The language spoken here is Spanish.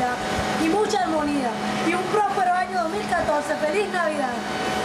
y mucha armonía. Y un próspero año 2014. ¡Feliz Navidad!